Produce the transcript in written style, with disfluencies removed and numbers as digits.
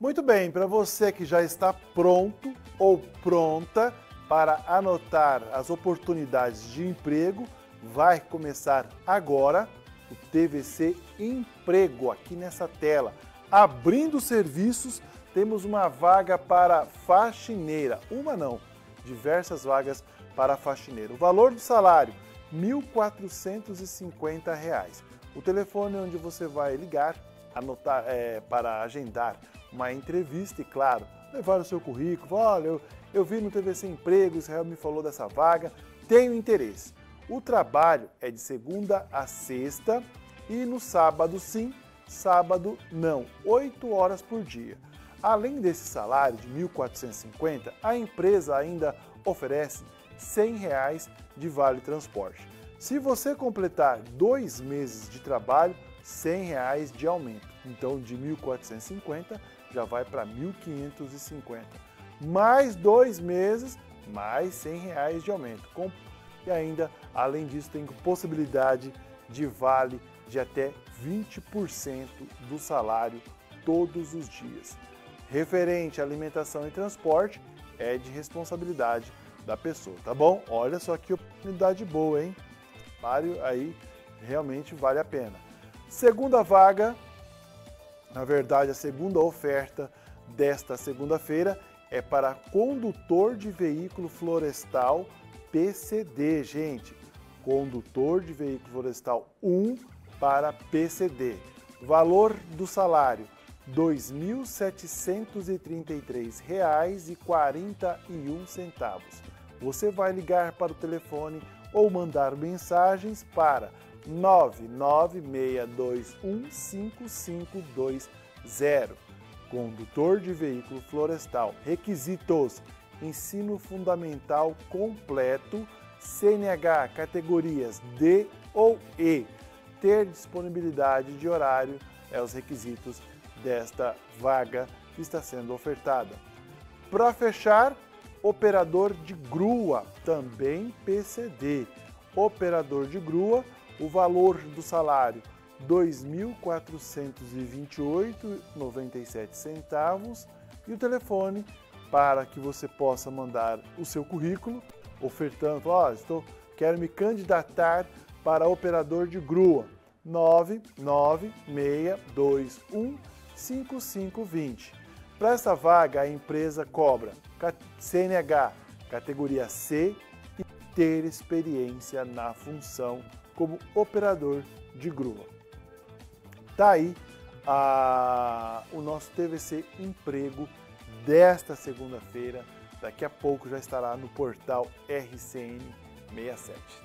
Muito bem, para você que já está pronto ou pronta para anotar as oportunidades de emprego, vai começar agora o TVC Emprego aqui nessa tela. Abrindo serviços, temos uma vaga para faxineira. Uma não, diversas vagas para faxineira. O valor do salário, R$ 1.450. O telefone onde você vai ligar, anotar, para agendar uma entrevista e, claro, levar o seu currículo. Olha, eu vi no TVC Emprego, Israel me falou dessa vaga, tenho interesse. O trabalho é de segunda a sexta e no sábado sim, sábado não, 8 horas por dia. Além desse salário de R$ 1.450, a empresa ainda oferece R$ 100 de vale transporte. Se você completar 2 meses de trabalho, R$ 100 de aumento. Então, de 1.450 já vai para 1.550. Mais 2 meses, mais R$ 100 de aumento. E ainda, além disso, tem possibilidade de vale de até 20% do salário todos os dias. Referente à alimentação e transporte, é de responsabilidade da pessoa, tá bom? Olha só que oportunidade boa, hein? Pare aí, realmente vale a pena. Segunda vaga, na verdade a segunda oferta desta segunda-feira é para condutor de veículo florestal PCD, gente. Condutor de veículo florestal 1 para PCD. Valor do salário, R$ 2.733,41. Você vai ligar para o telefone ou mandar mensagens para 996215520. Condutor de veículo florestal. Requisitos: ensino fundamental completo, CNH categorias D ou E. Ter disponibilidade de horário é os requisitos desta vaga que está sendo ofertada. Para fechar, operador de grua, também PCD. Operador de grua, o valor do salário R$ 2.428,97 e o telefone para que você possa mandar o seu currículo, ofertando, quero me candidatar para operador de grua, 996215520. Para essa vaga, a empresa cobra CNH categoria C e ter experiência na função como operador de grua. Tá aí o nosso TVC Emprego desta segunda-feira. Daqui a pouco já estará no portal RCN 67.